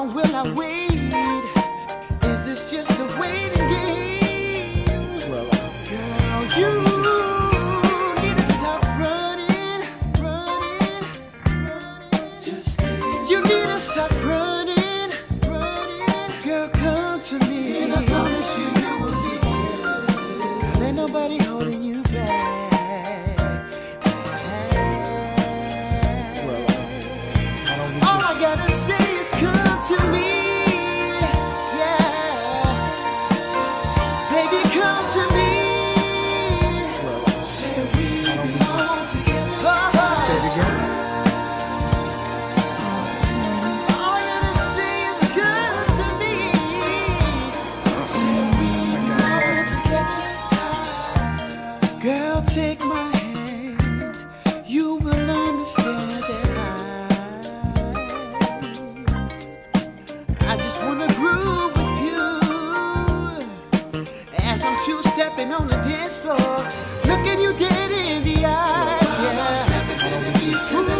long will I wait? Is this just a waiting game? Well, Girl, you need to stop running. You need to stop running. Girl, come to me. And I promise you, you will be good. Girl, ain't nobody holding you back. well, why don't we All just... I gotta say is come to me. Yeah. Baby, come to me. Well, Say we why don't we belong just together. stay together? All I gotta say is come to me. Say we belong together. Girl, take my hand. You will understand that I just wanna groove with you. As I'm two-stepping on the dance floor, looking you dead in the eyes. Yeah. Why don't we just